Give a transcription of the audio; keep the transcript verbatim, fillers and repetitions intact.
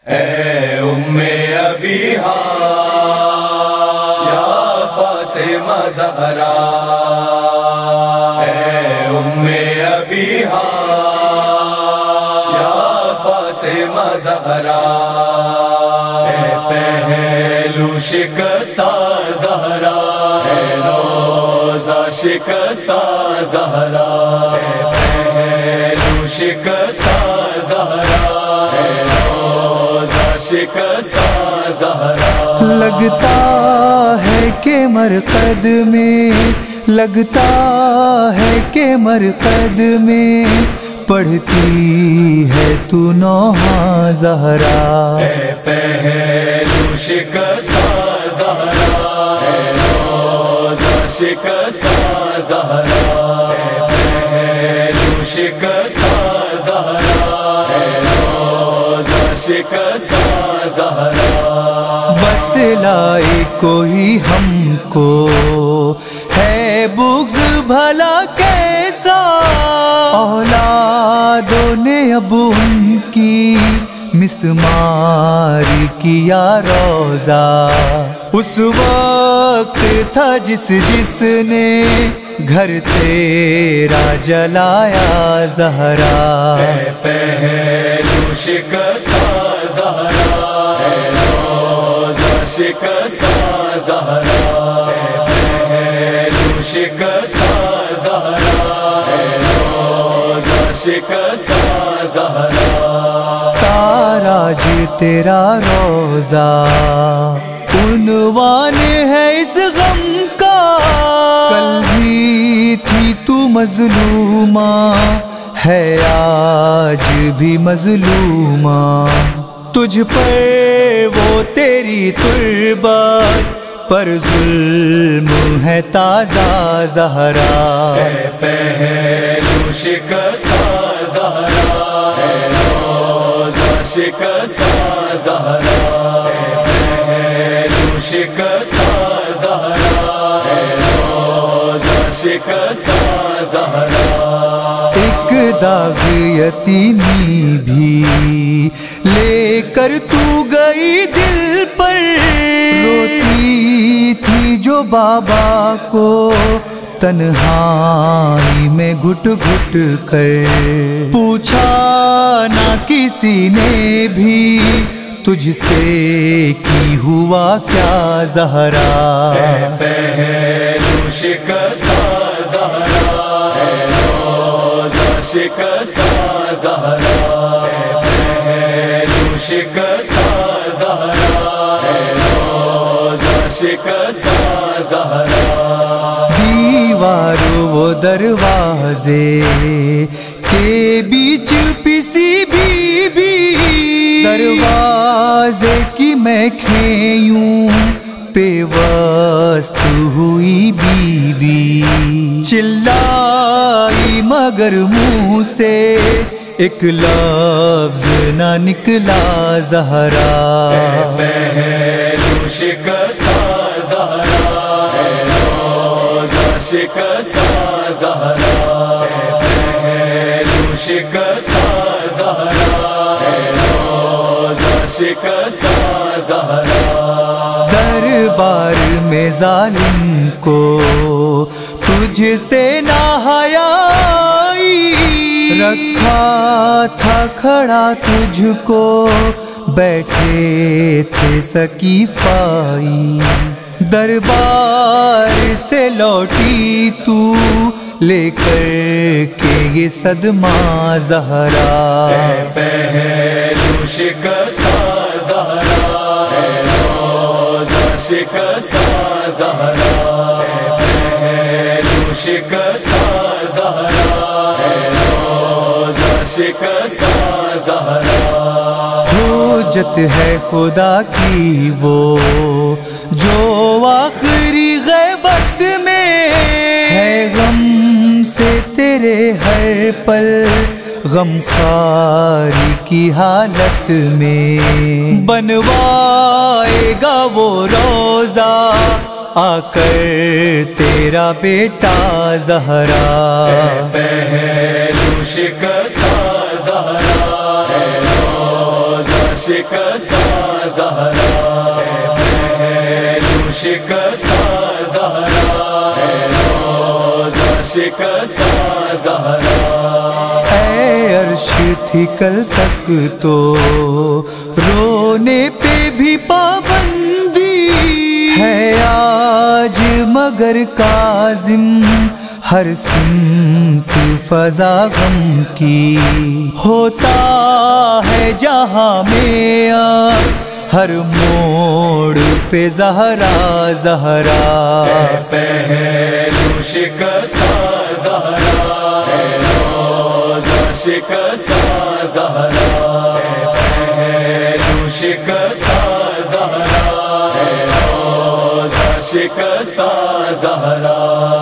اے ام ابیہا یا فاطمہ زہرا، اے ام ابیہا یا فاطمہ زہرا، اے پہلو شکستہ زہرا، اے روزہ شکستہ زہرا، اے پہلو شکستہ زہرا، اے روزہ شکستہ زہرا۔ لگتا ہے کہ مرقد میں، لگتا ہے کہ مرقد میں پڑھتی ہے تو نوحہ زہرا، اے پہلو شکستہ زہرا، اے روزہ شکستہ زہرا، اے پہلو شکستہ زہرا، اے روزہ شکستہ زہرا۔ بتلائے کوئی ہم کو ہے بغض بھلا کیسا، اولادوں نے اب ان کی مسمار کیا روزہ، اس وقت تھا جس جس نے گھر تیرا جلایا زہرا، اے پہلو شکستہ زہرا، اے روزہ شکستہ زہرا، اے پہلو شکستہ زہرا، اے روزہ شکستہ زہرا۔ تاراج تیرا روزہ عنوان ہے اس غم کا، کل بھی تھی تو مظلومہ ہے آج بھی مظلومہ، تجھ پر وہ تیری تربت پر ظلم ہے تازہ زہرا، اے پہلو شکستہ زہرا، اے روزہ شکستہ زہرا، اے پہلو شکستہ زہرا، اے روزہ شکستہ زہرا۔ ایک داغ یتیمی بھی لے کر تو گئی دل پر، روتی تھی جو بابا کو تنہائی میں گھٹ گھٹ کر، پوچھا نہ کسی نے بھی تجھ سے کی ہوا کیا زہرا، اے پہلو شکستہ زہرا، اے روزہ شکستہ زہرا، اے پہلو شکستہ زہرا، اے روزہ شکستہ زہرا۔ دیوار و دروازے کے بیچ پسی بی بی، دروازے کی میں کھیوں پیوست ہوئی بی بی، چلائی مگر منہ سے ایک لفظ نہ نکلا زہرا، اے پہلو شکستہ زہرا، اے روزہ شکستہ زہرا، اے پہلو شکستہ زہرا، اے روزہ شکستہ زہرا۔ دربار میں ظالم کو تجھ سے نہ حیائی، رکھا تھا کھڑا تجھ کو بیٹھے تھے سقیفائی، دربار سے لوٹی تو لے کر کے یہ صدمہ زہرا، اے پہلو شکستہ زہرا، اے روزہ شکستہ زہرا، اے پہلو شکستہ زہرا، اے روزہ شکستہ زہرا۔ حجت ہے خدا کی وہ جو آخری غیبت میں ہے، غم سے تیرے ہر پل غم خاری کی حالت میں، بنوائے گا وہ روزہ آ کر تیرا بیٹا زہرا، اے پہلو شکستہ زہرا، اے روزہ شکستہ زہرا، پہلو شکستہ زہرا، روزہ شکستہ زہرا۔ اے عرش تھی کل تک تو رونے پہ بھی پابندی ہے آج مگر کاظم، ہر سمت فضا غم کی ہوتا ہے جہاں میں ہر موڑ پہ زہرا زہرا۔ پہلو شکستہ زہرا، روزہ شکستہ زہرا، پہلو شکستہ زہرا، روزہ شکستہ زہرا۔